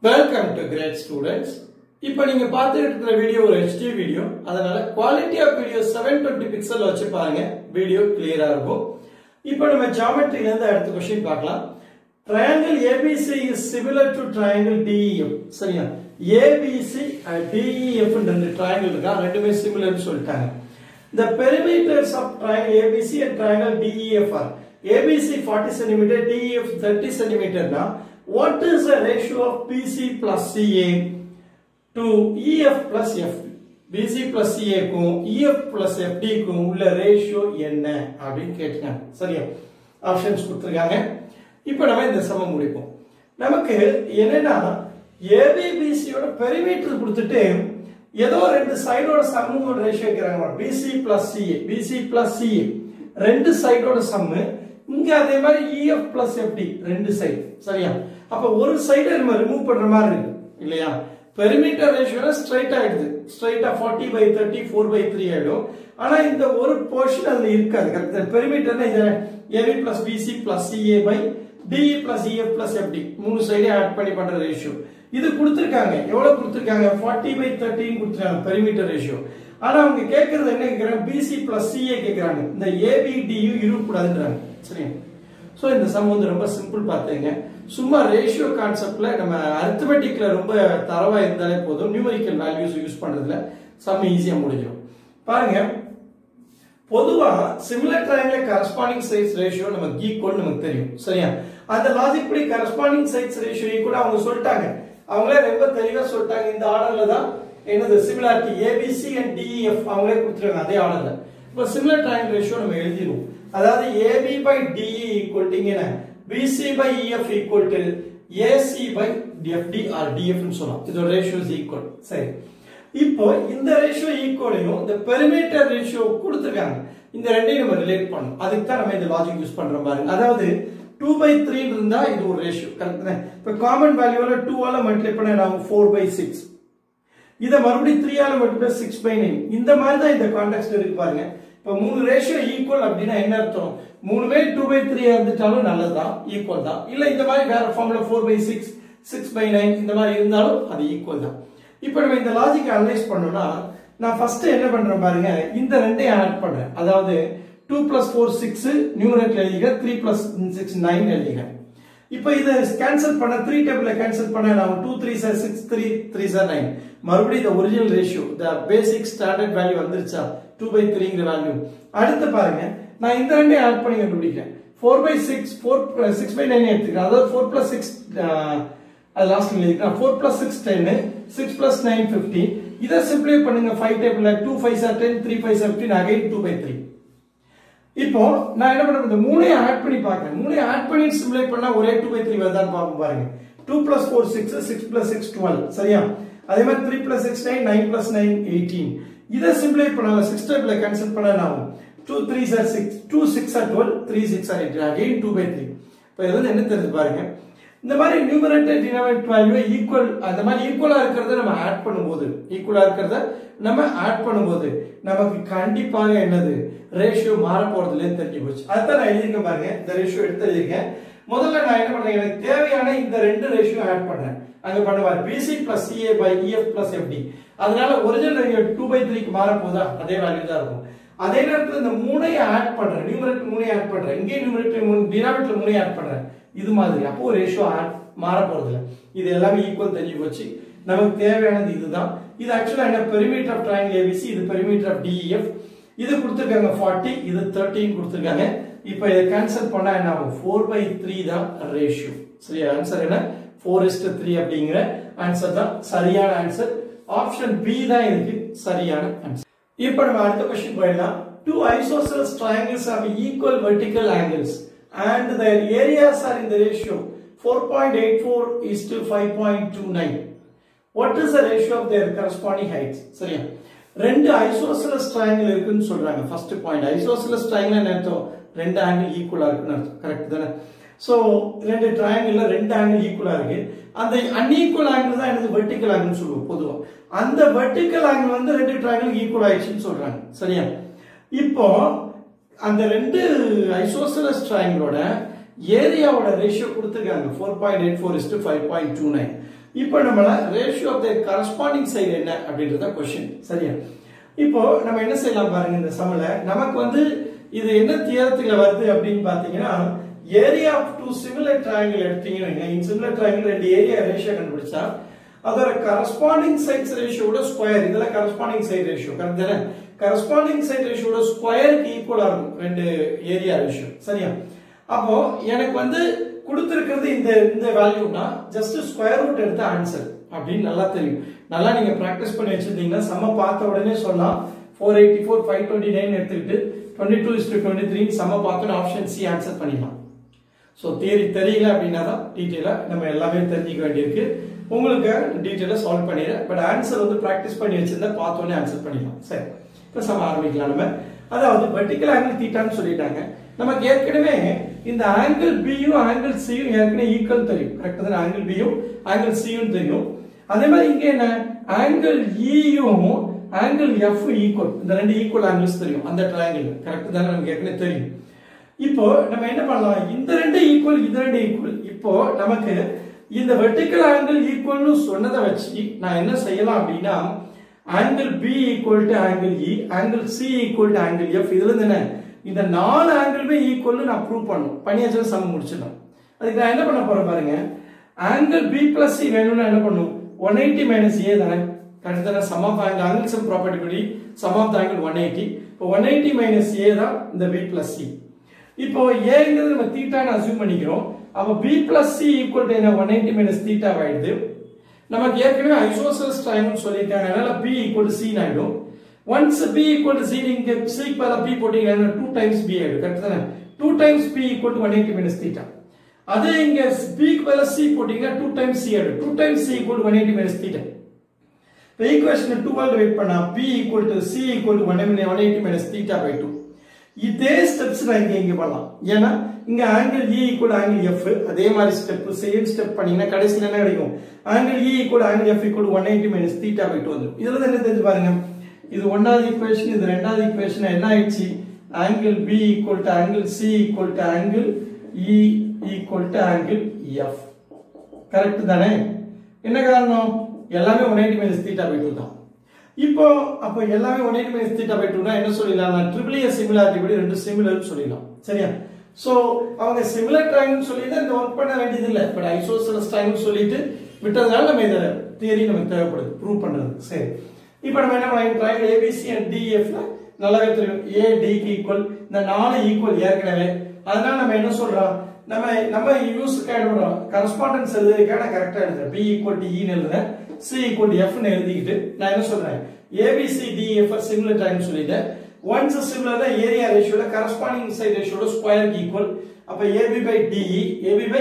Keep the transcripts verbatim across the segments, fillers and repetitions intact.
Welcome to Great Students. இப்போ நீங்க பார்த்துட்டு இருக்கிற வீடியோ ஒரு H D வீடியோ. அதனால quality of video seven twenty pixel வச்சு பாருங்க. வீடியோ கிளியரா இருக்கும். இப்போ நம்ம ஜியோமெட்ரில இருந்து அடுத்த क्वेश्चन பார்க்கலாம். Triangle A B C is similar to triangle D E F. சரியா? A B C and D E F ரெண்டு triangle இருக்கா. ரெண்டுமே similar னு சொல்லிட்டாங்க. The perimeters of triangle A B C and triangle D E F are A B C forty centimeters, D E F thirty centimeters na. What is the ratio of B C plus C A to E F plus F D? B C plus C A க்கும் E F plus F D க்கும் உள்ள ratio என்ன அப்படினு கேட்காங்க. சரியா? Options கொடுத்திருக்காங்க. இப்போ நம்ம இந்த சமம் முடிப்போம். நமக்கு என்னன்னா A B B C யோட பெரிமீட்டர் கொடுத்துட்டு ஏதோ ரெண்டு சைடோட சம்மோட ரேஷியோ கேக்குறாங்க. B C plus C A, B C plus C A ரெண்டு சைடோட சம்மு. இங்க அதே மாதிரி E F plus F D ரெண்டு சைடு. சரியா? அப்ப ஒரு சைடு நம்ம ரிமூவ் பண்ற மாதிரி இருக்கு இல்லையா? பெரிமீட்டர் ரேஷியோ ஸ்ட்ரைட் ஆயிடுது. ஸ்ட்ரைட்டா forty by thirty four by three ஆயிடும். ஆனா இந்த ஒரு போர்ஷன் அதுல இருக்காது. கரெக்ட்டா? பெரிமீட்டர்னா இது A B plus B C plus C A by D E plus E F plus F D மூணு சைடு ஆட் பண்ணி பண்ற ரேஷியோ. இது கொடுத்திருக்காங்க. எவ்வளவு கொடுத்திருக்காங்க? forty by thirty கொடுத்திருக்காங்க பெரிமீட்டர் ரேஷியோ. ஆனா அவங்க கேக்குறது என்ன கேக்குறாங்க? B C plus C A கேக்குறாங்க. இந்த A B D U இருக்க கூடாதுன்றாங்க. சரியா? சோ இந்த சம் வந்து ரொம்ப சிம்பிள் பாத்தீங்க. சும்மா ரேஷியோ கான்செப்ட்ல நம்ம அரித்மெட்டிக்ல ரொம்ப தரவா இருந்தாலே போதும். நியூமெரிக்கல் வேல்யூஸ் யூஸ் பண்றதுல சம் ஈஸியா முடிஞ்சிடும். பாருங்க, பொதுவா similar triangle corresponding sides ratio நமக்கு ஈக்குவல் நமக்கு தெரியும். சரியா? அந்த லாஜிக் படி கரஸ்பாண்டிங் சைட்ஸ் ரேஷியோ ஈக்குவல் அவங்க சொல்லிட்டாங்க. அவங்களே ரொம்ப தெளிவா சொல்லிட்டாங்க. இந்த ஆர்டர்ல தான் என்னது similarity A B C and D E F அவங்களே கொடுத்துருக்காங்க அதே ஆர்டர்ல. இப்போ சிமிலர் ட்ரையாங்கிள் ரேஷியோ நம்ம எழுதிடுவோம். அதாவது A B by D E equal to என்ன? B C by E F equal to A C by F D or D F னு சொல்லலாம். இதோட ரேஷியோ is equal. சரி. இப்போ இந்த ரேஷியோ ஈக்குவலையும் இந்த பெரிமீட்டர் ரேஷியோ கொடுத்திருக்காங்க. இந்த ரெண்டையும் நம்ம ரிலேட் பண்ணனும். அதுக்கு தான் நம்ம இந்த லாஜிக் யூஸ் பண்றோம் பாருங்க. அதாவது two by three இருந்தா இது ஒரு ரேஷியோ. கரெக்ட்டா? இப்போ காமன் வேல்யூல two ஆல மல்டிப்ளை பண்ணா நாம four by six. இத மறுபடியும் three ஆல மல்டிப்ளை six by nine. இந்த மாதிரி தான் இந்த கான்டெக்ஸ்ட் இருக்கு பாருங்க. இப்ப மூணு ரேஷியோ ஈக்குவல் அப்படினா என்ன அர்த்தம்? மூணுமே two by three இருந்துட்டாலும் நல்லதுதான், ஈக்குவல் தான். இல்ல இந்த மாதிரி வேற formula four by six, six by nine இந்த மாதிரி இருந்தாலும் அது ஈக்குவல் தான். இப்போ நம்ம இந்த லாஜிக் அனலைஸ் பண்ணனும்னா நான் ஃபர்ஸ்ட் என்ன பண்றேன் பாருங்க, இந்த ரெண்டையும் ஆட் பண்றேன். அதாவது two plus four six numerator எழுதிக்கிறேன், three plus six nine எழுதிக்கிறேன். இப்போ இத கேன்சல் பண்ண three டேபிள்ல கேன்சல் பண்ணா நான் two threes are six, three threes are nine. மறுபடியும் இந்த original ratio the basic standard value வந்துருச்சா two by three ங்கற வேல்யூ. அடுத்து பாருங்க, நான் இந்த ரெண்டையும் ஆட் பண்ணி கண்டுபிடிக்கிறேன். four by six, four six by nine எடுத்துக்கிறேன். அதாவது four plus six அது லாஸ்ட்ல எழுதிக்கிறேன். four plus six ten, six plus nine fifteen. இத சிம்பிளை பண்ணுங்க. five டேபிள்ல two fives are ten, three fives are fifteen, again two by three. இப்போ நான் என்ன பண்றேன், இந்த மூணையும் ஆட் பண்ணி பார்க்கறேன். மூணையும் ஆட் பண்ணி சிம்பிளை பண்ணா ஒரே two by three வருதான்னு பாப்போம் பாருங்க. two plus four six, six plus six twelve. சரியா? அதே மாதிரி three plus six nine, nine plus nine eighteen. இத சிம்பிளை பண்ணால six டேபிள்ல கேன்சல் பண்ணா நான் two threes are six, two six are twelve, three six are eighteen, again two by three. இப்போ இது வந்து என்ன தெரியுது பாருங்க. இந்த மாதிரி நியூமரேட்டர் டினாமினேட்டர் வேல்யூ ஈக்குவல், அந்த மாதிரி ஈக்குவலா இருக்கிறத நம்ம ஆட் பண்ணும்போது, ஈக்குவலா இருக்கிறத நம்ம ஆட் பண்ணும்போது நமக்கு கண்டிப்பாக என்னது ரேஷியோ மாற போறது இல்லன்னு தெரிஞ்சு போச்சு. அதான் நான் எழுதிருக்கேன் பாருங்க. இந்த ரேஷியோ எடுத்து எழுதிருக்கேன். முதல்ல நான் என்ன பண்றேன், எனக்கு தேவையான இந்த ரெண்டு ரேஷியோ ஆட் பண்றேன். அங்க பண்ணுவார் B C plus C A by E F plus F D. அதனால original value two by three க்கு மாற போதா அதே வேல்யூ தான் இருக்கும். அதே நேரத்துல இந்த மூணையும் ஆட் பண்றேன். நியூமரேட்டர் மூணையும் ஆட் பண்றேன். இங்கே நியூமரேட்டர் மூணு, டினாமினேட்டர் மூணையும் ஆட் பண்றேன். இது மாதிரி அப்போ ரேஷியோ ஆட் மாற போறது இல்ல. இது எல்லாமே ஈக்குவல் தெரிஞ்சு போச்சு. நமக்கு தேவையானது இதுதான். இது ஆக்சுவலா என்ன? Perimeter of triangle A B C, இது perimeter of D E F. இது கொடுத்திருக்காங்க forty, இது thirteen கொடுத்திருக்காங்க. இப்போ இத கேன்சல் பண்ணா என்ன ஆகும்? four by three தான் ரேஷியோ. சரியா? ஆன்சர் என்ன? four is to three அப்படிங்கற ஆன்சர் தான் சரியான ஆன்சர். ஆப்ஷன் B தான் இதுக்கு சரியான ஆன்சர். இப்போ நம்ம அடுத்த क्वेश्चन போயிடலாம். Two isosceles triangles have equal vertical angles and their areas are in the ratio four point eight four is to five point two nine. What is the ratio of their corresponding heights? சரியா? ரெண்டு isosceles triangle இருக்குன்னு சொல்றாங்க. First point, isosceles triangle என்ன அர்த்தம்? ரெண்டு angle ஈக்குவலா இருக்குன்னு அர்த்தம். கரெக்ட் தானே? சோ ரெண்டு ட்ரையாங்கிள்ல ரெண்டு ஆங்கிள் ஈக்குவலா இருக்கு. அந்த அன்ஈக்குவல் ஆங்கிள் தான் என்னது? வெர்டிகல் ஆங்கிள்னு சொல்லுவோம் பொதுவா. அந்த வெர்டிகல் ஆங்கிள் வந்து ரெண்டு ட்ரையாங்கிள் ஈக்குவல் ஆயிடுச்சுன்னு சொல்றாங்க. சரியா? இப்போ அந்த ரெண்டு ஐசோசெலஸ் ட்ரையாங்கிளோட ஏரியாவோட ரேஷியோ கொடுத்திருக்காங்க four point eight four is to five point two nine. இப்போ நம்மள ratio of the corresponding side என்ன அப்படின்றத क्वेश्चन சரியா இப்போ நம்ம என்ன செய்யலாம் பாருங்க இந்த சமல நமக்கு வந்து இது என்ன தியரத்துல வருது அப்படினு பாத்தீங்கன்னா area of two similar triangle எடுத்தீங்கன்னா இந்த சிமிலர் ட்ரையாங்கிள் ரெண்டு ஏரியா ரேஷியோ கண்டுபிடிச்சா அதோட கரஸ்பாண்டிங் சைட்ஸ் ரேஷியோட ஸ்கொயர் இதெல்லாம் கரஸ்பாண்டிங் சைடு ரேஷியோ கரெக்ட் தானே கரஸ்பாண்டிங் சைடு ரேஷியோட ஸ்கொயருக்கு ஈக்குவலா இருக்கும் ரெண்டு ஏரியா ரேஷியோ சரியா அப்போ எனக்கு வந்து கொடுத்திருக்கிறது இந்த இந்த வேல்யூனா ஜஸ்ட் ஸ்கொயர் ரூட் எடுத்த ஆன்சர் அப்படின்னு நல்லா தெரியும் நல்லா நீங்க பிராக்டிஸ் பண்ணி வச்சிருந்தீங்கன்னா சம பார்த்த உடனே சொல்லலாம் four eighty-four five twenty-nine எடுத்துக்கிட்டு twenty-two is to twenty-three சம பார்த்தோம் ஆப்ஷன் சி ஆன்சர் பண்ணிடலாம் சோ தியரி தெரியல அப்படினா தான் டீடைலா நம்ம எல்லாமே தெரிஞ்சிக்க வேண்டியிருக்கு உங்களுக்கு டீடைலா சால்வ் பண்ணிரேன் பட் ஆன்சர் வந்து பிராக்டிஸ் பண்ணி வச்சிருந்தா பார்த்தோனே ஆன்சர் பண்ணிடலாம் சரி இப்போ சம ஆரம்பிக்கலாம் நம்ம அதாவது வெர்டிகல் ஆங்கிள் தீட்டான்னு சொல்லிட்டாங்க நமக்கு ஏற்கனவே இந்த ஆங்கிள் B யும் ஆங்கிள் C யும் ஏற்கனவே ஈக்குவல் தெரியும் கரெக்ட்டா தான ஆங்கிள் B யும் ஆங்கிள் C யும் தெரியும் அதே மாதிரி இங்க என்ன ஆங்கிள் E யும் ஆங்கிள் F ஈக்குவல் இந்த ரெண்டு ஈக்குவல் ஆங்கிள்ஸ் தெரியும் அந்த ட்ரையாங்கிள் கரெக்ட்டா தான நமக்கு ஏற்கனவே தெரியும் இப்போ நம்ம என்ன பண்ணலாம் இந்த ரெண்டு ஈக்குவல் இந்த ரெண்டு ஈக்குவல் இப்போ நமக்கு இந்த வெர்டிகல் ஆங்கிள் ஈக்குவல்னு சொன்னதை வச்சு நான் என்ன செய்யலாம் அப்படினா angle B equal to angle E angle C equal to angle F இதுல இருந்து என்ன இந்த நாலு ஆங்கிளுமே ஈக்குவல்னு நான் ப்ரூவ் பண்ணனும் பண்ணியாச்சு சம் முடிச்சிடலாம் அதுக்கு நான் என்ன பண்ண போறேன் பாருங்க ஆங்கிள் B plus C வேணும்னா என்ன பண்ணும் one eighty minus A தானே கரெக்ட் தானே sum of angle angle sum property படி sum of the angle one eighty இப்போ one eighty minus A தான் இந்த B plus C இப்போ A ங்கிறது நம்ம தீட்டான்னு அஸ்யூம் பண்ணிக்கிறோம் அப்ப B plus C equal to என்ன one eighty minus தீட்டா ஆயிடுது நமக்கு ஏற்கனவே ஐசோசெல்ஸ் ட்ரையாங்கிள் சொல்லிருக்காங்க அதனால B equal to C ஆயிடும் once B equal to C நீங்க C க்கு பதிலா P போட்டீங்கன்னா two times B ஆயிடும் கரெக்ட் தானே two times P equal to one eighty minus theta அதே இங்க B க்கு பதிலா C போட்டீங்கன்னா two times C ஆயிடும் two times C equal to one eighty minus theta இப்போ ஈக்குவேஷன் two ஆல் டிவைட் பண்ணா P equal to C equal to one eighty minus theta by two இதே ஸ்டெப்ஸ் நான் இங்க இங்க பண்ணலாம் ஏன்னா இங்க ஆங்கிள் E equal to angle F அதே மாதிரி ஸ்டெப் சேம் ஸ்டெப் பண்ணீங்கன்னா கடைசில என்ன கிடைக்கும் angle E equal to angle F equal to one eighty minus theta by two வந்துரும் இதெல்லாம் என்ன தெரிஞ்சு பாருங்க இது ஒன்னாவது ஈக்குவேஷன் இது இரண்டாவது ஈக்குவேஷன் என்ன ஆயிடுச்சு angle B equal to angle C equal to angle E equal to angle F correct தானே என்ன காரணம் எல்லாமே one eighty minus theta by two தான் இப்போ அப்ப எல்லாமே one eighty minus theta by two னா என்ன சொல்லலாம் நான் triple A similarity படி ரெண்டு சிமிலர்னு சொல்லலாம் சரியா சோ அவங்க சிமிலர் ட்ரையாங்கிள் சொல்லிட்டு இந்த வர்க் பண்ண வேண்டியது இல்ல பட் ஐசோசெல்ஸ் ட்ரையாங்கிள் சொல்லிட்டு விட்டதனால நம்ம இந்த தியரி நமக்கு தேவைப்படுது ப்ரூவ் பண்றது சரி இப்போ நம்ம என்ன பண்ணலாம் triangle A B C and D F ல நல்லாவே தெரியும் A D க்கு ஈக்குவல் இந்த நாலு ஈக்குவல் ஏற்கனவே அதனால நம்ம என்ன சொல்றோம் நம்ம நம்ம யூஸ் கேடுறோம் கரஸ்பாண்டன்ஸ் எழுதுறதுக்கான கரெக்ட்டா எழுதுறேன் B equal to E ன்னு எழுதுறேன் C equal to F ன்னு எழுதிக்கிட்டு நான் என்ன சொல்றேன் A B C D F similar triangle சொல்லிட்டேன் once similar the area ratio the corresponding side ratio the square equal அப்ப A B by D E A B by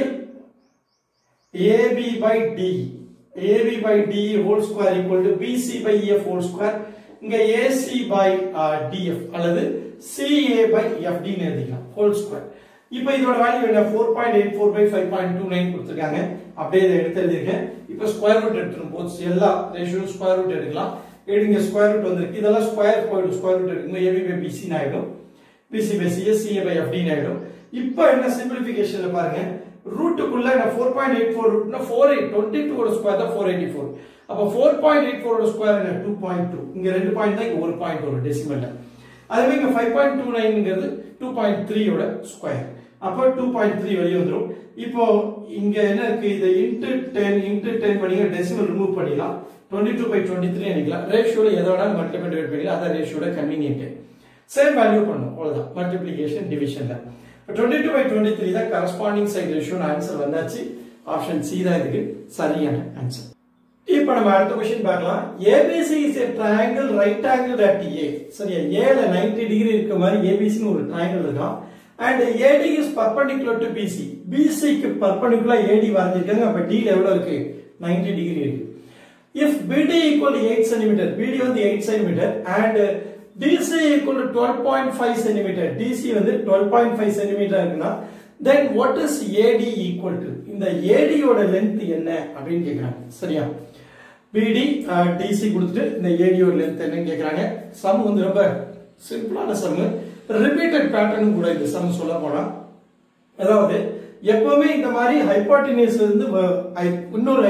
A B by D E A B by D E whole square equal to B C by E F whole square இங்க A C by uh, D F அல்லது C A by F D ன்னு எழுதிக்கலாம் whole square இப்போ இதோட value என்ன four point eight four by five point two nine கொடுத்திருக்காங்க அப்படியே இத எடுத்து எழுதிருக்கேன் இப்போ ஸ்கொயர் ரூட் எடுத்துறோம் போத் எல்லா ரேஷியோ ஸ்கொயர் ரூட் எடுக்கலாம் எடுங்க ஸ்கொயர் ரூட் வந்திருக்கு இதெல்லாம் ஸ்கொயர் போய்டும் ஸ்கொயர் ரூட் எடுங்க A B by B C ன்னு ஆயிடும் B C by C S C A by F D ன்னு ஆயிடும் இப்போ என்ன சிம்பிளிஃபிகேஷன்ல பாருங்க ரூட்டுக்குள்ள நான் four point eight four ரூட்னா four eight twenty-two ஓட ஸ்கொயர் தான் four eighty-four அப்ப four point eight four ஓட ஸ்கொயர் என்ன two point two இங்க ரெண்டு பாயிண்ட் தான் இங்க ஒரு பாயிண்ட் வரும் டெசிமல்ல அதுவே இங்க five point two nine ங்கிறது two point three ஓட ஸ்கொயர் அப்ப two point three வெளிய வந்துரும் இப்போ இங்க என்ன இருக்கு இத into ten into ten பண்ணீங்க டெசிமல் ரிமூவ் பண்ணிடலாம் twenty-two by twenty-three எடுக்கலாம் ரேஷியோல எதோட மல்டிப்ளை டிவைட் பண்ணிடலாம் அத ரேஷியோட கன்வீனியன்ட் சேம் வேல்யூ பண்ணும் அவ்வளவுதான் மல்டிப்ளிகேஷன் டிவிஷன்ல twenty-two by twenty-three தான் கரஸ்பாண்டிங் சைடு ரேஷியோ ஆன்சர் வந்தாச்சு ஆப்ஷன் சி தான் இதுக்கு சரியான ஆன்சர் இப்போ நம்ம அடுத்த क्वेश्चन பார்க்கலாம் A B C is a triangle right angled at A சரியா A ல ninety டிகிரி இருக்க மாதிரி A B C ன்னு ஒரு triangle இருக்காம் and A D is perpendicular to B C B C க்கு perpendicular A D வரைஞ்சிருக்காங்க அப்ப D ல எவ்வளவு இருக்கு ninety டிகிரி இருக்கு if B D equal to eight centimeter B D வந்து eight centimeter and D C equal to twelve point five centimeter D C வந்து twelve point five centimeter இருக்குனா then what is A D equal to இந்த A D யோட length என்ன அப்படினு கேக்குறாங்க சரியா B D uh, D C கொடுத்துட்டு இந்த A D யோட length என்னன்னு கேக்குறாங்க சம் வந்து ரொம்ப சிம்பிளான சம் ரிப்பீட்டட் பேட்டர்ன் கூட இந்த சம் சொல்ல போனா அதாவது எப்பவுமே இந்த மாதிரி ஹைபோடெனியூஸ்ல இருந்து இன்னொரு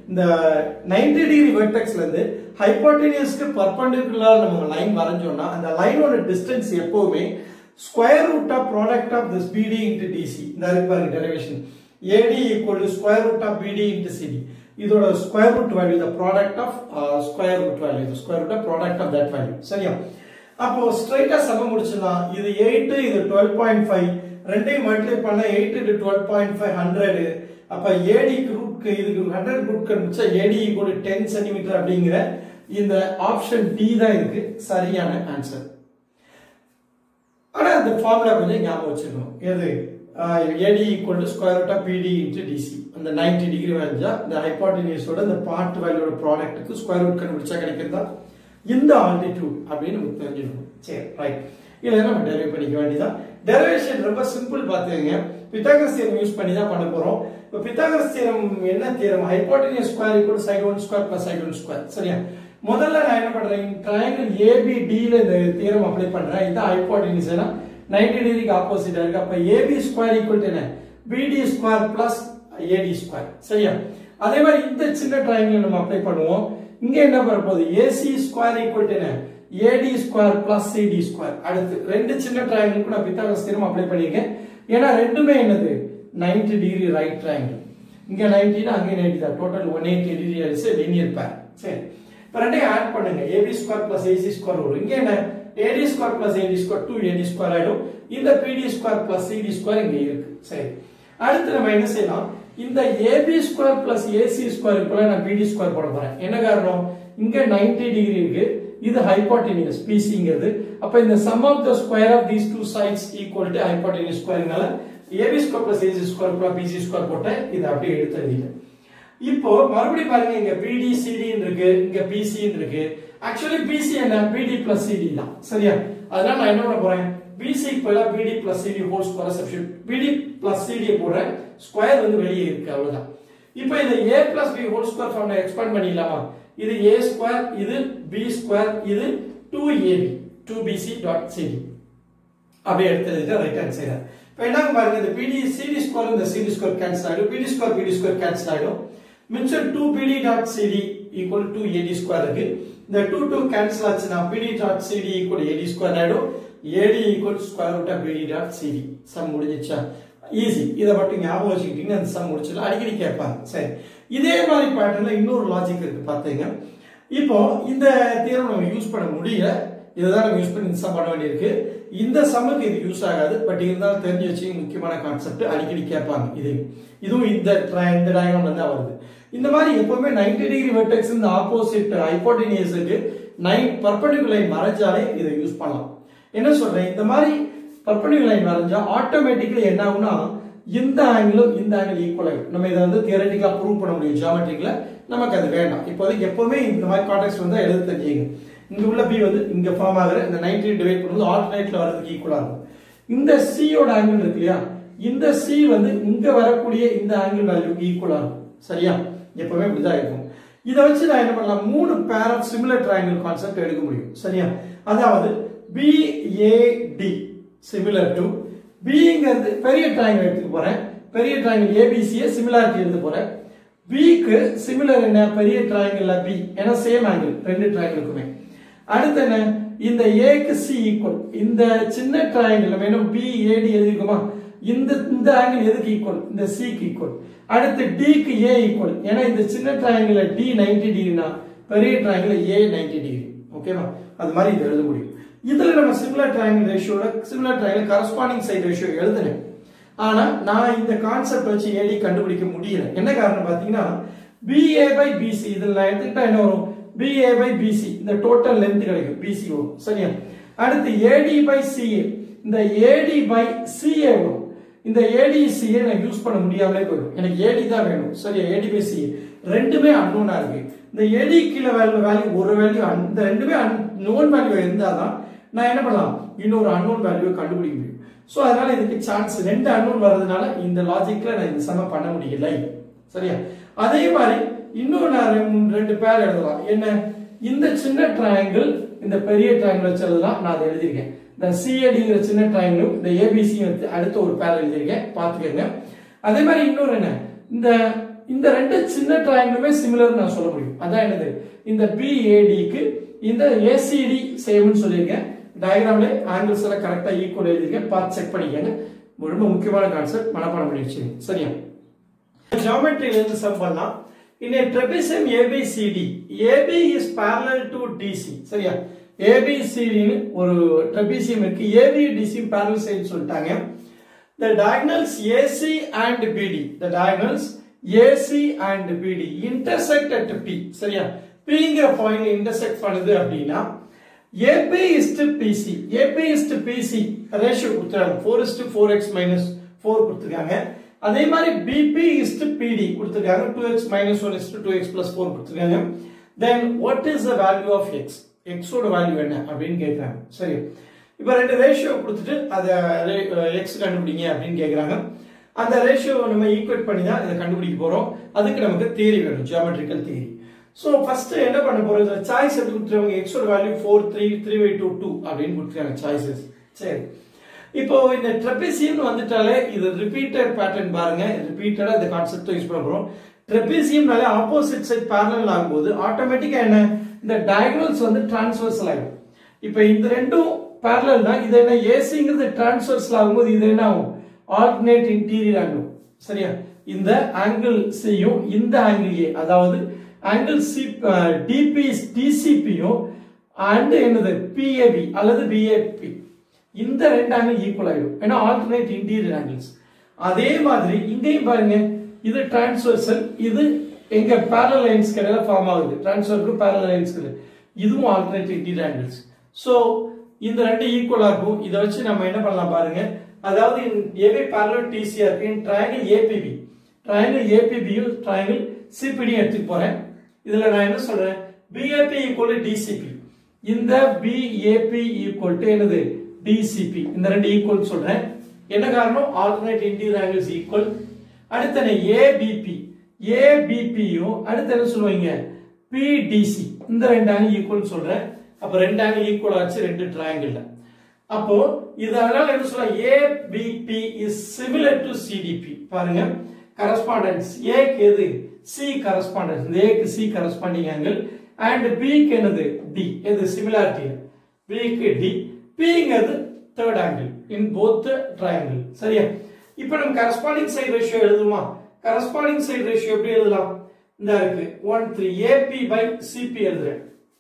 இந்த ninety degree vertexல இருந்து ஹைபோடெனியஸ்க்கு பர்பெண்டிகுலரா நம்ம லைன் வரைஞ்சோம்னா அந்த லைனோட டிஸ்டன்ஸ் எப்பவுமே square root of product of this B D into D C. இந்த இருக்கு பாருங்க derivation A D equal to square root of B D into C D. இதோட square root value the product of uh, square root value the square root of product of that value. சரியா? அப்போ ஸ்ட்ரைட்டா சம முடிச்சலாம். இது eight இது twelve point five ரெண்டையும் multiply பண்ணா eight into twelve point five one hundred. அப்ப A D க்கு ரூட் இதுக்கு one hundred ரூட் கண்டுபிடிச்சா A D equal to ten centimeter அப்படிங்கற இந்த ஆப்ஷன் D தான் இருக்கு சரியான ஆன்சர். ஆனா இந்த ஃபார்முலா கொஞ்சம் ஞாபகம் வச்சுக்கணும். எது A D equal to square root of B D into D C. அந்த ninety degree வரைஞ்சா இந்த ஹைபோடெனியஸோட இந்த பார்ட் வேல்யூவோட ப்ராடக்ட்க்கு ஸ்கொயர் ரூட் கண்டுபிடிச்சா கிடைக்கிறதா இந்த ஆல்டிட்யூட் அப்படின்னு நமக்கு தெரிஞ்சிருக்கும். சரி ரைட். இத நம்ம டெரைவ் பண்ணிக்க வேண்டியதா. டெரிவேஷன் ரொம்ப சிம்பிள் பாத்துக்கங்க. பித்தாகரஸ் தியரம் யூஸ் பண்ணி தான் பண்ண போறோம். இப்போ பித்தாகரஸ் தியரம் என்ன theorem? Hypotenuse square equal to side one square plus side one square. சரியா? முதல்ல நான் என்ன பண்றேன்? ட்ரையாங்கிள் A B D ல இந்த தியரம் அப்ளை பண்றேன். இது ஹைபோடெனியஸ்னா ninety degree க்கு ஆப்போசிட்டா இருக்கு. அப்ப A B square equal to என்ன? B D square plus A D square. சரியா? அதே மாதிரி இந்த சின்ன ட்ரையாங்கிள் நம்ம அப்ளை பண்ணுவோம். இங்க என்ன வரப்போகுது? A C square equal to என்ன? A D square plus C D square. அடுத்து ரெண்டு சின்ன ட்ரையாங்கிளுக்கு நான் பித்தாகரஸ் தியரம் அப்ளை பண்ணிருக்கேன். ஏனா ரெண்டுமே என்னது? ninety degree right triangle. இங்க ninety னா அங்க ninety தான். Total one eighty degree is a linear pair. சரி. இப்போ ரெண்டையும் ஆட் பண்ணுங்க. A B square plus A C square வரும். இங்க என்ன? A D square plus A D square two A D square ஆயிடும். இந்த P D square plus C D square இங்க இருக்கு. சரி. அடுத்து நம்ம என்ன செய்யலாம்? இந்த A B square plus A C square க்குள்ள நான் B D square போட போறேன். என்ன காரணம்? இங்க ninety degree இருக்கு. இது hypotenuse P C ங்கிறது. அப்ப இந்த sum of the square of these two sides equal to hypotenuse squareனால A B square plus A C square plus P C square போட்டேன். இத அப்படியே எடுத்து எழுதிட்டேன். இப்போ மறுபடியும் பாருங்க இங்க B D C D இருக்கு, இங்க P C இருக்கு. Actually P C என்ன? B D plus C D தான். சரியா? அதனால நான் என்ன பண்ண போறேன்? B C க்கு பதிலா B D plus C D whole square substitute. B D plus C D போடுறேன். ஸ்கொயர் வந்து வெளியே இருக்கு அவ்வளவுதான். இப்போ இத A plus B whole square ஃபார்ம்ல எக்ஸ்பாண்ட் பண்ணிடலாமா? இது A ஸ்கொயர், இது B ஸ்கொயர், இது two A B two B C dot C D. அப்படியே எடுத்து எழுதிட்டா ரைட் ஹேண்ட் சைடு. இப்போ என்ன பாருங்க இந்த B D C D square இந்த C D ஸ்கொயர் கேன்சல் ஆயிடும். B D square B D square cancel ஆயிடும். மிச்சம் two B D dot C D equal to A D square இருக்கு. இந்த two two கேன்சல் ஆச்சுனா B D dot C D equal to A D square ஆயிடும். A D equal to square root of B D dot C D. Sum முடிஞ்சிச்சா? Easy. இத மட்டும் ஞாபகம் வச்சுக்கிட்டீங்கன்னா அந்த some முடிச்சலாம். அடிக்கடி கேட்பாங்க. சரி. இதே மாதிரி பேட்டர்ன்ல இன்னொரு லாஜிக் இருக்கு பாத்தீங்க. இப்போ இந்த தியரம் நம்ம யூஸ் பண்ண முடியல. இதுதான் நம்ம யூஸ் பண்ணி இந்த சம் பண்ண வேண்டியிருக்கு. இந்த சம்முக்கு இது யூஸ் ஆகாது. பட் இருந்தாலும் தெரிஞ்சு வச்சுங்க முக்கியமான கான்செப்ட் அடிக்கடி கேட்பாங்க. இது இதுவும் இந்த இந்த டயக்ராம்ல தான் வருது. இந்த மாதிரி எப்பவுமே ninety degree vertex இந்த ஆப்போசிட் ஹைபோடெனியஸ்க்கு nine perpendicular line மறைஞ்சாலே இதை யூஸ் பண்ணலாம். என்ன சொல்றேன்? இந்த மாதிரி perpendicular line வரைஞ்சா ஆட்டோமேட்டிக்கலி என்ன ஆகும்னா இந்த ஆங்கிளும் இந்த ஆங்கிள் ஈக்குவல் ஆகும். நம்ம இத வந்து தியரட்டிக்கலா ப்ரூவ் பண்ண முடியும் ஜியோமெட்ரிக்கல. நமக்கு அது வேண்டாம். இப்போதைக்கு எப்பவுமே இந்த மாதிரி கான்டெக்ஸ்ட் வந்து எழுத தெரிஞ்சுங்க. இங்க உள்ள B வந்து இங்க ஃபார்ம் ஆகுற இந்த ninety டிவைட் பண்ணும்போது ஆல்டர்னேட்ல வரதுக்கு ஈக்குவலா இருக்கும். இந்த C யோட ஆங்கிள் இருக்கு இல்லையா? இந்த C வந்து இங்க வரக்கூடிய இந்த ஆங்கிள் வேல்யூக்கு ஈக்குவலா இருக்கும். சரியா? எப்பவுமே இப்படிதான் இருக்கும். இத வச்சு நான் என்ன பண்ணலாம்? மூணு pair of similar triangle concept எடுக்க முடியும். சரியா? அதாவது B A D similar to B ங்கிறது பெரிய ட்ரையாங்கிள் எடுத்துக்க போறேன். பெரிய ட்ரையாங்கிள் A B C ய சிமிலாரிட்டி எடுத்து போறேன். B க்கு சிமிலர் என்ன? பெரிய ட்ரையாங்கிள்ல B. ஏனா சேம் ஆங்கிள் ரெண்டு ட்ரையாங்கிளுக்குமே. அடுத்து என்ன? இந்த A க்கு C ஈக்குவல். இந்த சின்ன ட்ரையாங்கிள் நம்ம என்ன B A D எழுதிக்குமா? இந்த இந்த ஆங்கிள் எதுக்கு ஈக்குவல்? இந்த C க்கு ஈக்குவல். அடுத்து D க்கு A ஈக்குவல். ஏனா இந்த சின்ன ட்ரையாங்கிள்ல D ninety டிகிரினா பெரிய ட்ரையாங்கிள்ல A ninety டிகிரி. ஓகேவா? அது மாதிரி இது எழுத முடியும். இதுல நம்ம சிமிலர் ட்ரையாங்கிள் ரேஷியோட similar triangle corresponding side ratio எழுதுனேன். ஆனா நான் இந்த கான்செப்ட் வச்சு A D கண்டுபிடிக்க முடியல. என்ன காரணம் பாத்தீங்கன்னா B A by B C இதுல நான் எடுத்துக்கிட்டா என்ன வரும்? B A by B C இந்த டோட்டல் லெந்த் கிடைக்கும். B C வரும். சரியா? அடுத்து A D by C A இந்த A D by C A வரும். இந்த A D C A நான் யூஸ் பண்ண முடியாமலே போயிடும். எனக்கு A D தான் வேணும். சரியா? A D by C A ரெண்டுமே அன்னோனா இருக்கு. இந்த A D கீழ வேல்யூ வேல்யூ ஒரு வேல்யூ இந்த ரெண்டுமே நோன் வேல்யூ இருந்தாதான் நான் என்ன பண்ணலாம்? இன்னொரு அன்னோன் வேல்யூவை கண்டுபிடிக்க முடியும். சோ அதனால இதுக்கு சான்ஸ் ரெண்டு அன்னோன் வரதுனால இந்த லாஜிக்ல நான் இந்த சம பண்ண முடியல. சரியா? அதே மாதிரி இன்னொரு நான் ரெண்டு பேர் எழுதலாம். என்ன? இந்த சின்ன ட்ரையாங்கிள் இந்த பெரிய ட்ரையாங்கிள் வச்சு எழுதலாம். நான் அதை எழுதிருக்கேன். இந்த C A D ங்கிற சின்ன ட்ரையாங்கிள் இந்த A B C அடுத்து ஒரு பேர் எழுதிருக்கேன். பாத்துக்கங்க. அதே மாதிரி இன்னொரு என்ன? இந்த இந்த ரெண்டு சின்ன ட்ரையாங்கிளுமே சிமிலர் நான் சொல்ல முடியும். அதான் என்னது இந்த B A D க்கு இந்த A C D சேம்னு சொல்லிருக்கேன். டயகிராம்ல ஆங்கிள்ஸ் எல்லாம் கரெக்ட்டா ஈக்குவல் எழுதிருக்கேன். பார்த்து செக் பண்ணிக்கங்க. ரொம்ப முக்கியமான கான்செப்ட் மனப்பாடம் பண்ணி வச்சிருங்க. சரியா? ஜியோமெட்ரியில இருந்து சம் பண்ணலாம். In a trapezium A B C D, A B is parallel to D C. சரியா? A B C D னு ஒரு trapezium இருக்கு. A B D C parallel side சொல்லிட்டாங்க. The diagonals A C and B D, the diagonals A C and B D intersect at P. சரியா? P ங்கிற point intersect பண்ணுது அப்படினா A B is to P C. A B is to P C ratio கொடுத்திருக்காங்க. four is to four x minus four கொடுத்திருக்காங்க. அதே மாதிரி B P is to P D கொடுத்திருக்காங்க. two x minus one is to two x plus four கொடுத்திருக்காங்க. Then what is the value of x? X ஓட value என்ன அப்படினு கேக்குறாங்க. சரி. இப்போ ரெண்டு ரேஷியோ கொடுத்துட்டு அத x கண்டுபிடிங்க அப்படினு கேக்குறாங்க. அந்த ரேஷியோ நம்ம ஈக்குவேட் பண்ணி தான் இத கண்டுபிடிக்க போறோம். அதுக்கு நமக்கு தியரி வேணும், ஜியோமெட்ரிக்கல் தியரி. சோ ஃபர்ஸ்ட் என்ன பண்ண போறோம்? இந்த சாய்ஸ் எப்படி கொடுத்துருவாங்க? x ஓட value four three three by two two அப்படினு கொடுத்துருக்காங்க சாய்ஸஸ். சரி. இப்போ இந்த ட்ரெபீசியம் வந்துட்டாலே இது ரிப்பீட்டட் பேட்டர்ன் பாருங்க. ரிப்பீட்டடா இந்த கான்செப்ட் யூஸ் பண்ண போறோம். ட்ரெபீசியம்னாலே ஆப்போசிட் சைடு parallel ஆகும்போது ஆட்டோமேட்டிக்கா என்ன இந்த டயகனல்ஸ் வந்து டிரான்ஸ்வர்சல் ஆகும். இப்போ இந்த ரெண்டும் parallel தான். இது என்ன ஏசிங்கிறது டிரான்ஸ்வர்சல் ஆகும்போது இது என்ன ஆகும்? Alternate interior angle. சரியா? இந்த ஆங்கிள் சியும் இந்த ஆங்கிள் ஏ, அதாவது ஆங்கிள் சி டிபி டிசிபியும் அண்ட் என்னது பிஏபி அல்லது பிஏபி, இந்த ரெண்டு ஆங்கிள் ஈக்குவல் ஆயிடும். ஏன்னா ஆல்டர்னேட் இன்டீரியர் ஆங்கிள்ஸ். அதே மாதிரி இங்கேயும் பாருங்க, இது டிரான்ஸ்வர்சல், இது எங்க parallel lines இடையில ஃபார்ம் ஆகுது. டிரான்ஸ்வர்க்கு parallel lines இடையில இதுவும் ஆல்டர்னேட் இன்டீரியர் ஆங்கிள்ஸ். சோ இந்த ரெண்டு ஈக்குவலா இருக்கும். இத வச்சு நம்ம என்ன பண்ணலாம் பாருங்க. அதாவது A B parallel T C இருக்கு. in triangle A P B, triangle A P B யும் triangle C P D எடுத்துக்க போறேன். இதுல நான் என்ன சொல்றேன்? B A P equal to D C P. இந்த B A P equal to என்னது? D C P. இந்த ரெண்டு ஈக்குவல் சொல்றேன். என்ன காரணம்? Alternate interior angles equal. அடுத்து என்ன? A B P. A B P யும் அடுத்து என்ன சொல்லுவீங்க? P D C. இந்த ரெண்டு ஆங்கிள் ஈக்குவல் சொல்றேன். அப்ப ரெண்டு ஆங்கிள் ஈக்குவல் ஆச்சு ரெண்டு ட்ரையாங்கிள்ல. அப்போ இது அதனால என்ன சொல்லலாம்? A B P is similar to C D P. பாருங்க, கரஸ்பாண்டன்ஸ் A க்கு எது? C correspondence. இந்த A க்கு C corresponding angle and B க்கு என்னது? D. எது? சிமிலாரிட்டி. B க்கு D, P ங்கிறது third angle in both the triangle. சரியா? இப்போ நம்ம கரஸ்பாண்டிங் சைடு ரேஷியோ எழுதுமா? கரஸ்பாண்டிங் சைடு ரேஷியோ எப்படி எழுதலாம்? இந்த இருக்கு one three A P by C P எழுதுறேன்.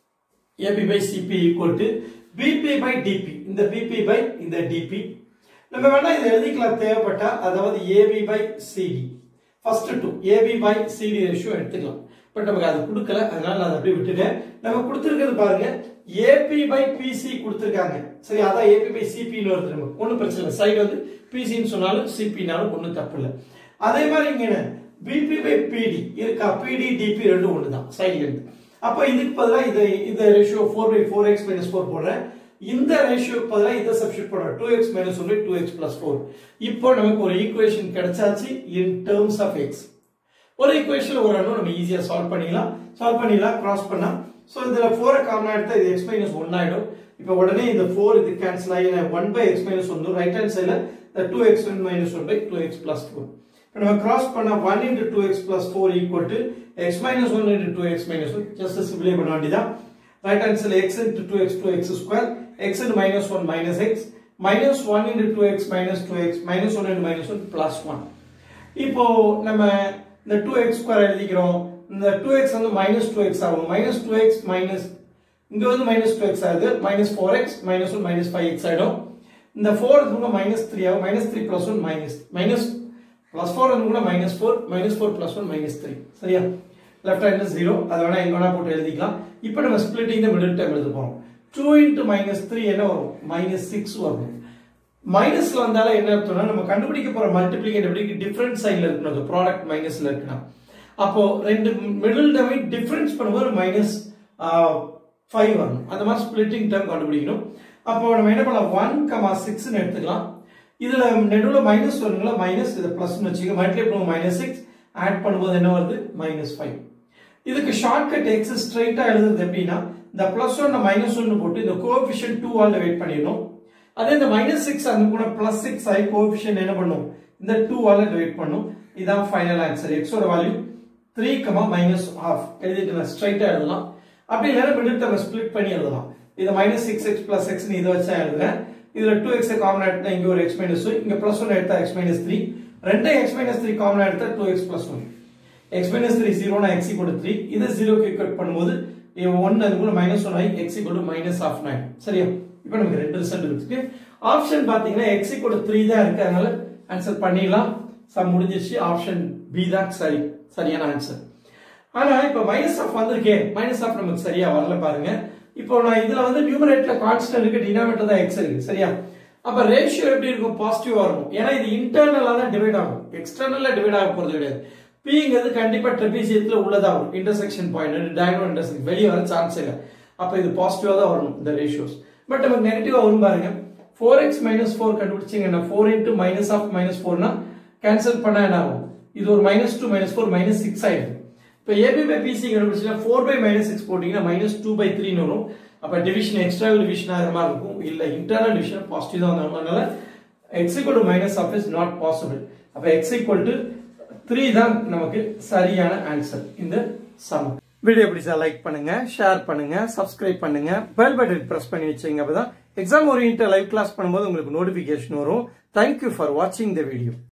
A P by C P equal to B P by D P. இந்த B P by இந்த D P. நம்ம வேணா இத எழுதிக்கலாம் தேவைப்பட்டா. அதாவது A B by C D. First two A B by C D ratio எடுத்துக்கலாம். பட் நமக்கு அது கொடுக்கல, அதனால நான் அப்படியே விட்டுட்டேன். நம்ம கொடுத்திருக்கிறது பாருங்க, A P by P C கொடுத்திருக்காங்க. சரி, அதான் A P by C P ன்னு வருது. நமக்கு ஒண்ணும் பிரச்சனை இல்லை. சைடு வந்து P C ன்னு சொன்னாலும் C P னாலும் ஒண்ணும் தப்பு இல்லை. அதே மாதிரி இங்க என்ன? B P by P D இருக்கா? P D D P ரெண்டும் ஒண்ணுதான் சைடுல இருந்து. அப்ப இதுக்கு பதிலா இது இந்த ratio four by four x minus four போடுறேன். இந்த ரேஷியோக்கு பதிலா இத சப்ஸ்டிட்யூட் பண்றேன். two x minus one by two x plus four. இப்போ நமக்கு ஒரு ஈக்குவேஷன் கிடைச்சாச்சு in terms of x. ஒரு ஈக்குவேஷன் ஒரு அன்னோன் நம்ம ஈஸியா சால்வ் பண்ணிடலாம். சால்வ் பண்ணிடலாம் கிராஸ் பண்ணா. சோ இதுல four காமனா எடுத்தா இது x minus one ஆயிடும். இப்போ உடனே இந்த four இது கேன்சல் ஆகி one by x minus one right hand சைடுல the two x minus one by two x plus four. இப்போ நம்ம கிராஸ் பண்ணா one into two x plus four equal to x minus one into two x minus one. just சிம்பிளை பண்ண வேண்டியதான். Right hand சைடுல x into two x two x square, x into minus one minus x, minus one into two x minus two x, minus one into minus one plus one. இப்போ நம்ம இந்த two x square எழுதிக்கிறோம். இந்த two x வந்து minus two x ஆகும். minus two x minus இங்க வந்து minus two x ஆகுது. minus four x minus one minus five x ஆயிடும். இந்த four வந்து minus three ஆகும். minus three plus one minus minus plus four வந்து கூட minus four minus four plus one minus three. சரியா? left hand zero. அத வேணா இங்க வேணா போட்டு எழுதிக்கலாம். இப்போ நம்ம splitting the middle term எழுத போறோம். two into minus three என்ன வரும்? minus six வரும். மைனஸ்ல வந்தால என்ன அர்த்தம்னா நம்ம கண்டுபிடிக்க போற மல்டிப்ளிகேட் எப்படி டிஃபரண்ட் சைடுல இருக்கணும். அந்த ப்ராடக்ட் மைனஸ்ல இருக்கணும். அப்போ ரெண்டு மிடில் டேர்மை டிஃபரன்ஸ் பண்ணும்போது மைனஸ் five வரும். அந்த மாதிரி ஸ்பிளிட்டிங் டேர்ம் கண்டுபிடிக்கணும். அப்போ நம்ம என்ன பண்ணலாம்? one comma six ன்னு எடுத்துக்கலாம். இதுல நடுவுல மைனஸ் வரும்ல, மைனஸ் இத பிளஸ் ன்னு வெச்சுங்க. மல்டிப்ளை பண்ணுவோம் minus six, ஆட் பண்ணும்போது என்ன வருது? minus five. இதுக்கு ஷார்ட்கட் x ஸ்ட்ரைட்டா எழுதுறது எப்படின்னா இந்த plus one minus one போட்டு இந்த கோஎஃபிஷியன்ட் two ஆல் டிவைட் பண்ணிடணும். அதே இந்த minus six அந்த கூட plus six ஆகி கோஎஃபிஷியன்ட் என்ன பண்ணும்? இந்த two ஆல் டிவைட் பண்ணும். இதான் ஃபைனல் ஆன்சர். x ஓட வேல்யூ three, minus half எழுதிட்டு ஸ்ட்ரைட்டா எழுதலாம். அப்படி இல்லைன்னா மிடில் டேர்ம் ஸ்ப்ளிட் பண்ணி எழுதலாம். இது minus six x plus x னு இத வச்சா எழுதுறேன். இதுல two x காமன் எடுத்தா இங்க ஒரு x minus two, இங்க plus one எடுத்தா x minus three, ரெண்டே x minus three காமன் எடுத்தா two x plus one. x minus three zero னா x equal to three. இத zero க்கு கட் பண்ணும்போது one அதுக்குள்ள minus one ஆகி x equal to minus half nine. சரியா? இப்போ நமக்கு ரெண்டு ரிசல்ட் இருக்கு. ஆப்ஷன் பாத்தீங்கன்னா x equal to three தான் இருக்கு. அதனால ஆன்சர் பண்ணிடலாம். சம் முடிஞ்சிருச்சு. ஆப்ஷன் B தான் சரி. சரியான ஆன்சர். ஆனா இப்போ மைனஸ் ஆஃப் வந்திருக்கே, மைனஸ் ஆஃப் நமக்கு சரியா வரல பாருங்க. இப்போ நான் இதுல வந்து நியூமரேட்டர்ல கான்ஸ்டன்ட் இருக்கு, டினாமினேட்டர் தான் x இருக்கு. சரியா? அப்ப ரேஷியோ எப்படி இருக்கும்? பாசிட்டிவா இருக்கும். ஏன்னா இது இன்டர்னலா தான் டிவைட் ஆகும், எக்ஸ்டர்னலா டிவைட் ஆக போறது கிடையாது. Pங்கிறது கண்டிப்பா ட்ரெபீசியத்துல உள்ளதாகும். இன்டர்செக்ஷன் பாயிண்ட், டயகோனல் இன்டர்செக்ஷன் வெளிய வர சான்ஸ் இல்ல. அப்ப இது பாசிட்டிவா தான் வரணும் இந்த ரேஷியோஸ். பட் நமக்கு நெகட்டிவா வரும் பாருங்க. four x minus four கண்டுபிடிச்சீங்கன்னா four into minus of minus four னா கேன்சல் பண்ணா என்ன ஆகும்? இது ஒரு minus two minus four minus six ஆயிடும். இப்போ A B by B C கண்டுபிடிச்சீங்கன்னா four by minus six போட்டீங்கன்னா minus two by three னு வரும். அப்ப டிவிஷன் எக்ஸ்டர்னல் டிவிஷன் ஆகிற மாதிரி இருக்கும். இல்ல இன்டர்னல் டிவிஷன் பாசிட்டிவ் தான் வரும். அதனால x equal to minus of is not possible. அப்ப x equal to three தான் நமக்கு சரியான ஆன்சர் இந்த சம். வீடியோ பிடிச்சா லைக் பண்ணுங்க, ஷேர் பண்ணுங்க, சப்ஸ்கிரைப் பண்ணுங்க, பெல் பட்டன் பிரஸ் பண்ணி வச்சுங்க. அப்பதான் எக்ஸாம் ஓரியன்ட் லைவ் கிளாஸ் பண்ணும்போது உங்களுக்கு நோட்டிபிகேஷன் வரும். Thank you for watching the video.